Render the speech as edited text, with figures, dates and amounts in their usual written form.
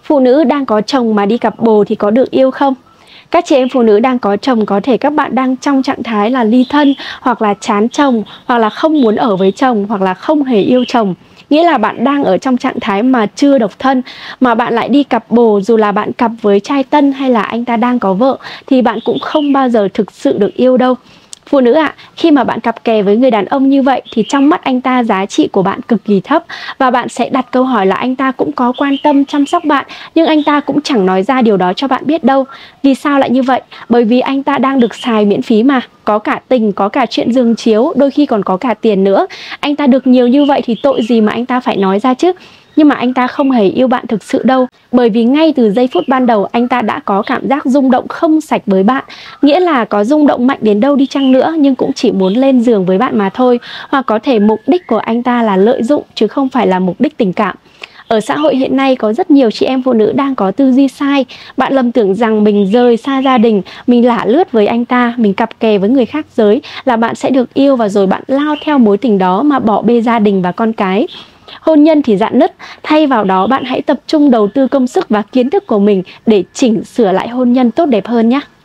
Phụ nữ đang có chồng mà đi cặp bồ thì có được yêu không? Các chị em phụ nữ đang có chồng, có thể các bạn đang trong trạng thái là ly thân, hoặc là chán chồng, hoặc là không muốn ở với chồng, hoặc là không hề yêu chồng. Nghĩa là bạn đang ở trong trạng thái mà chưa độc thân, mà bạn lại đi cặp bồ, dù là bạn cặp với trai tân hay là anh ta đang có vợ, thì bạn cũng không bao giờ thực sự được yêu đâu. Phụ nữ ạ, khi mà bạn cặp kè với người đàn ông như vậy thì trong mắt anh ta giá trị của bạn cực kỳ thấp, và bạn sẽ đặt câu hỏi là anh ta cũng có quan tâm chăm sóc bạn, nhưng anh ta cũng chẳng nói ra điều đó cho bạn biết đâu. Vì sao lại như vậy? Bởi vì anh ta đang được xài miễn phí mà, có cả tình, có cả chuyện giường chiếu, đôi khi còn có cả tiền nữa. Anh ta được nhiều như vậy thì tội gì mà anh ta phải nói ra chứ. Nhưng mà anh ta không hề yêu bạn thực sự đâu, bởi vì ngay từ giây phút ban đầu anh ta đã có cảm giác rung động không sạch với bạn. Nghĩa là có rung động mạnh đến đâu đi chăng nữa nhưng cũng chỉ muốn lên giường với bạn mà thôi. Hoặc có thể mục đích của anh ta là lợi dụng chứ không phải là mục đích tình cảm. Ở xã hội hiện nay có rất nhiều chị em phụ nữ đang có tư duy sai. Bạn lầm tưởng rằng mình rời xa gia đình, mình lả lướt với anh ta, mình cặp kè với người khác giới là bạn sẽ được yêu, và rồi bạn lao theo mối tình đó mà bỏ bê gia đình và con cái. Hôn nhân thì rạn nứt, thay vào đó bạn hãy tập trung đầu tư công sức và kiến thức của mình để chỉnh sửa lại hôn nhân tốt đẹp hơn nhé.